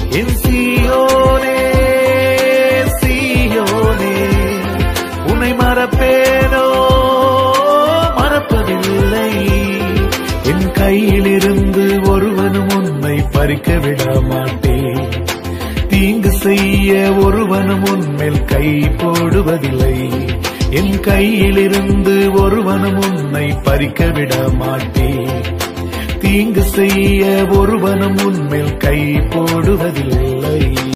என் சீயோனே சீயோனே, உன்னை மறப்பேனோ மறப்பதில்லை. என் கையிலிருந்து ஒருவனும் உன்னை பறிக்க விட மாட்டேன். தீங்கு செய்ய ஒருவனும் உன்மேல் கை போடுவதில்லை. என் கையிலிருந்து ஒருவனும் உன்னை பறிக்க விட மாட்டேன். தீங்கு செய்ய ஒருவனும் உன்மேல் கை போடுவதில்லை.